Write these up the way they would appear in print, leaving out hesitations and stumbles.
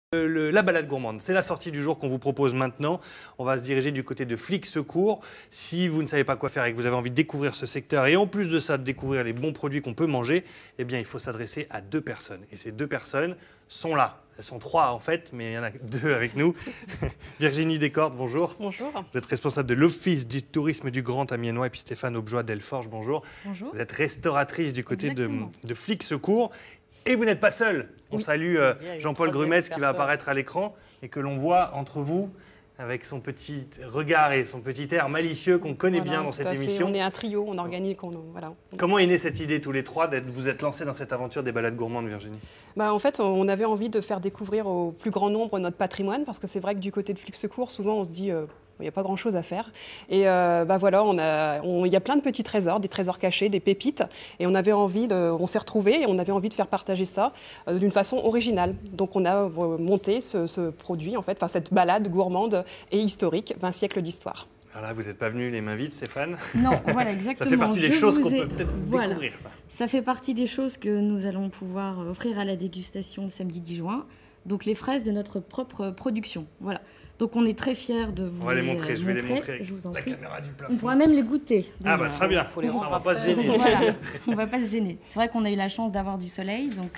La balade gourmande, c'est la sortie du jour qu'on vous propose maintenant. On va se diriger du côté de Flic Secours. Si vous ne savez pas quoi faire et que vous avez envie de découvrir ce secteur et en plus de ça, de découvrir les bons produits qu'on peut manger, eh bien, il faut s'adresser à 2 personnes. Et ces 2 personnes sont là. Elles sont 3 en fait, mais il y en a 2 avec nous. Virginie Descordes, bonjour. Bonjour. Vous êtes responsable de l'Office du tourisme du Grand Amiénois et puis Stéphane Aubejois d'Elforge, bonjour. Bonjour. Vous êtes restauratrice du côté de Flic Secours. Et vous n'êtes pas seul. On salue Jean-Paul Grumetz qui va apparaître à l'écran et que l'on voit entre vous avec son petit regard et son petit air malicieux qu'on connaît bien dans cette émission. On est un trio, on organise. Voilà. Comment est née cette idée tous les 3 de vous être lancés dans cette aventure des balades gourmandes, Virginie? En fait, on avait envie de faire découvrir au plus grand nombre notre patrimoine parce que c'est vrai que du côté de Flic Secours, souvent on se dit il n'y a pas grand-chose à faire. Et voilà, il y a plein de petits trésors, des trésors cachés, des pépites. Et on avait envie on s'est retrouvés et on avait envie de faire partager ça d'une façon originale. Donc on a monté ce produit, en fait, cette balade gourmande et historique, 20 siècles d'histoire. Alors là, vous n'êtes pas venu les mains vides, Stéphane? Non, voilà, exactement. Ça fait partie des choses qu'on peut peut-être découvrir, ça. Ça fait partie des choses que nous allons pouvoir offrir à la dégustation le samedi 10 juin. Donc les fraises de notre propre production. Voilà. Donc on est très fiers de vous. On va les montrer, je vais les montrer avec je vous en la prie. caméra du plafond. On pourra même les goûter. Ah bah très bien, on ne va pas se gêner. Voilà, on ne va pas se gêner. C'est vrai qu'on a eu la chance d'avoir du soleil, donc...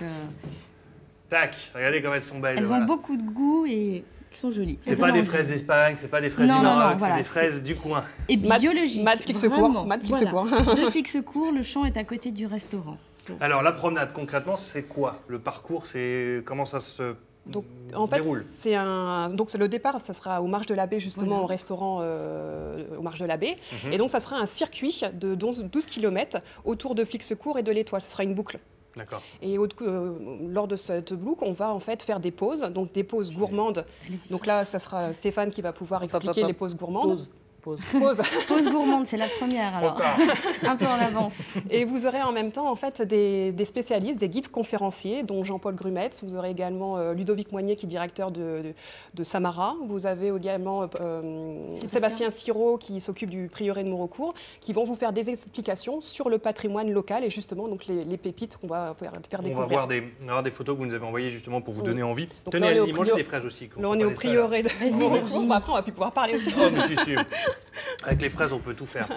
Tac, regardez comme elles sont belles. Elles ont beaucoup de goût et elles sont jolies. C'est pas des fraises d'Espagne, c'est pas des fraises du Maroc, c'est des fraises du coin. Et biologiques. Mad Flic Secours. De Flic Secours, le champ est à côté du restaurant. Alors la promenade, concrètement, c'est quoi? Le parcours, comment ça se... Donc, en fait, c'est le départ, ça sera au Marges de l'Abbé, justement, au restaurant au Marges de l'Abbé. Et donc, ça sera un circuit de 12 km autour de Flic Secours et de l'Étoile. Ce sera une boucle. D'accord. Et lors de cette boucle, on va en fait faire des pauses, donc des pauses gourmandes. Donc là, ça sera Stéphane qui va pouvoir expliquer les pauses gourmandes. Pause gourmande, c'est la première alors. Un peu en avance. Et vous aurez en même temps en fait des spécialistes, des guides conférenciers, dont Jean-Paul Grumetz. Vous aurez également Ludovic Moignet qui est directeur de Samara. Vous avez également Sébastien Sirot qui s'occupe du prieuré de Maurecourt, qui vont vous faire des explications sur le patrimoine local et justement donc les pépites qu'on va faire découvrir. On va voir des photos que vous nous avez envoyées justement pour vous donner envie. Donc, tenez, allez-y, mangez des fraises aussi. Là, on est au prieuré de Maurecourt. Après, on va plus pouvoir parler aussi. Oh, mais si. Avec les fraises, on peut tout faire.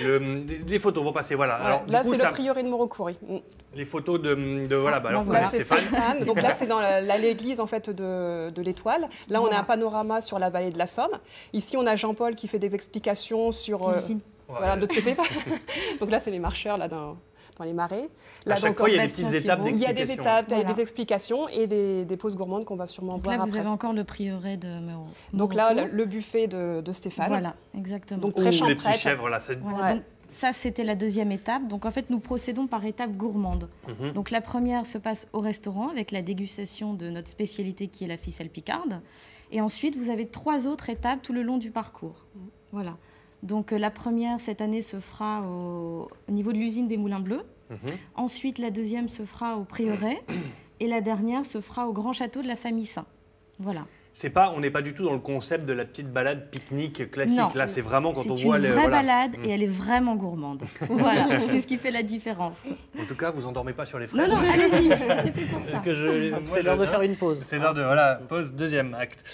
Les photos vont passer, voilà. Alors, là, c'est le prieuré de Maurecourt. Les photos alors là, Stéphane. Donc là, c'est dans l'église en fait de l'Étoile. Là, on a un panorama sur la vallée de la Somme. Ici, on a Jean-Paul qui fait des explications sur de l'autre côté. Donc là, c'est les marcheurs là dans les marais. Là, à chaque fois, il y a des petites étapes d'explication. Il y a des étapes, des explications et des pauses gourmandes qu'on va sûrement voir après. Là, vous avez encore le prieuré de Maurecourt. Donc là, le buffet de Stéphane. Voilà, exactement. Donc très les petits chèvres, là. Donc, ça, c'était la deuxième étape. Donc, en fait, nous procédons par étapes gourmandes. Donc, la première se passe au restaurant avec la dégustation de notre spécialité qui est la ficelle picarde. Et ensuite, vous avez 3 autres étapes tout le long du parcours. Voilà. Donc, la première, cette année, se fera au niveau de l'usine des Moulins Bleus. Ensuite, la deuxième se fera au prieuré. Et la dernière se fera au grand château de la famille Saint. Voilà. On n'est pas du tout dans le concept de la petite balade pique-nique classique. Non, là, c'est vraiment quand on voit... C'est une vraie balade et elle est vraiment gourmande. Voilà, c'est ce qui fait la différence. En tout cas, vous endormez pas sur les fraises. Non, allez-y, c'est fait pour ça. C'est l'heure de faire une pause. C'est l'heure de, pause, deuxième acte.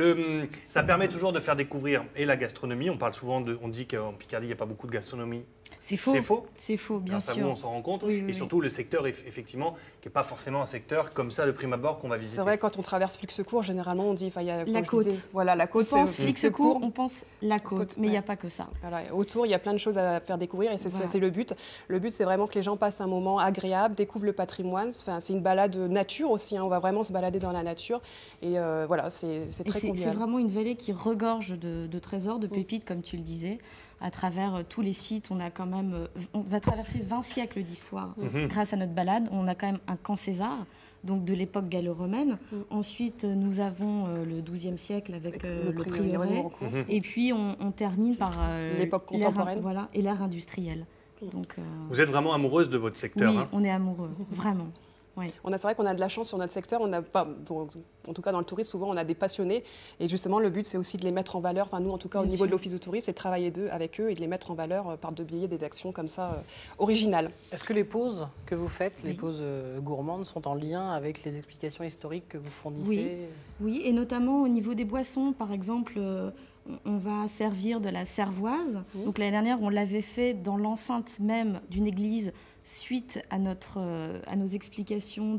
Ça permet toujours de faire découvrir la gastronomie. On parle souvent on dit qu'en Picardie, il n'y a pas beaucoup de gastronomie. C'est faux. C'est faux. C'est faux, bien sûr. Vous, on s'en rend compte. Et surtout, le secteur, effectivement, qui n'est pas forcément un secteur comme ça, de prime abord, qu'on va visiter. C'est vrai, quand on traverse Flic Secours, généralement, on dit... Il y a, la côte. Voilà, la côte. On pense Flic Secours, on pense la côte, mais il n'y a pas que ça. Voilà, autour, il y a plein de choses à faire découvrir et c'est le but. Le but, c'est vraiment que les gens passent un moment agréable, découvrent le patrimoine. Enfin, c'est une balade nature aussi. On va vraiment se balader dans la nature. Et voilà, c'est très convivial. C'est vraiment une vallée qui regorge de trésors, de pépites, comme tu le disais. À travers tous les sites, on va traverser 20 siècles d'histoire grâce à notre balade. On a quand même un camp César, donc de l'époque gallo-romaine. Ensuite, nous avons le XIIe siècle avec le prieuré. Et puis, on termine par l'époque contemporaine et l'ère industrielle. Donc, vous êtes vraiment amoureuse de votre secteur. Oui, on est amoureux, vraiment. Oui. C'est vrai qu'on a de la chance sur notre secteur. On n'a pas, en tout cas dans le tourisme, souvent on a des passionnés. Et justement, le but, c'est aussi de les mettre en valeur. Enfin, nous, en tout cas, au niveau de l'Office du tourisme, c'est de travailler avec eux et de les mettre en valeur par le biais des actions comme ça, originales. Est-ce que les pauses que vous faites, les pauses gourmandes, sont en lien avec les explications historiques que vous fournissez? Oui, et notamment au niveau des boissons, par exemple, on va servir de la cervoise. Donc l'année dernière, on l'avait fait dans l'enceinte même d'une église suite à nos explications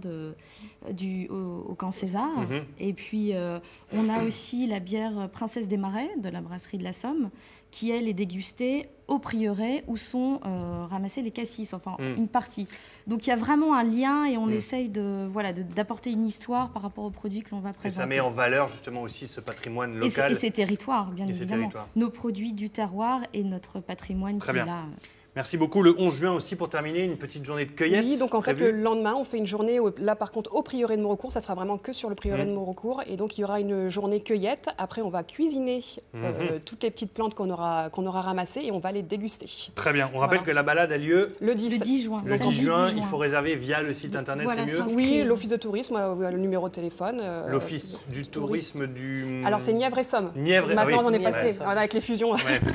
au camp César. Et puis, on a aussi la bière Princesse des Marais de la brasserie de la Somme, qui, elle, est dégustée au prieuré où sont ramassés les cassis, enfin une partie. Donc il y a vraiment un lien et on essaye d'apporter une histoire par rapport aux produits que l'on va présenter. Et ça met en valeur justement aussi ce patrimoine local. Et ses territoires, bien évidemment. Nos produits du terroir et notre patrimoine qui est là. Merci beaucoup. Le 11 juin aussi, pour terminer, une petite journée de cueillette. Oui, donc en fait, le lendemain, on fait une journée, là par contre, au prieuré de Maurecourt. Ça sera vraiment que sur le prieuré de Maurecourt. Et donc, il y aura une journée cueillette. Après, on va cuisiner toutes les petites plantes qu'on aura ramassées et on va les déguster. Très bien. On rappelle que la balade a lieu le 10 juin. Le 10 juin, il faut réserver via le site internet, c'est mieux? Oui, l'Office de tourisme, le numéro de téléphone. L'Office du tourisme du... Alors, c'est Nièvre et Somme. Nièvre, maintenant, on est passé avec les fusions.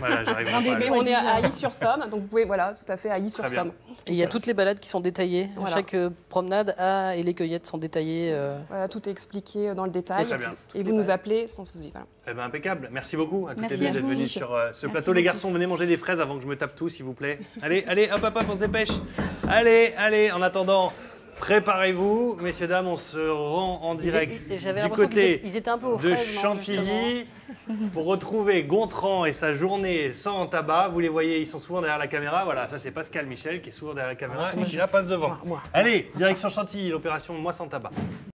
On est à Ailly-sur-Somme, donc vous pouvez, tout à fait, à Ailly-sur-Somme. Et il y a toutes les balades qui sont détaillées. Chaque promenade et les cueillettes sont détaillées. Voilà, tout est expliqué dans le détail. Et vous nous appelez sans souci. Voilà. Eh ben, impeccable. Merci beaucoup à toutes les deux d'être venues sur ce plateau. Les garçons, venez manger des fraises avant que je me tape tout, s'il vous plaît. Allez, hop, on se dépêche. Allez, en attendant... Préparez-vous, messieurs, dames, on se rend en direct du côté de Chantilly pour retrouver Gontran et sa journée sans tabac. Vous les voyez, ils sont souvent derrière la caméra. Voilà, ça c'est Pascal Michel qui est souvent derrière la caméra et qui là passe devant. Allez, direction Chantilly, l'opération Moi sans tabac.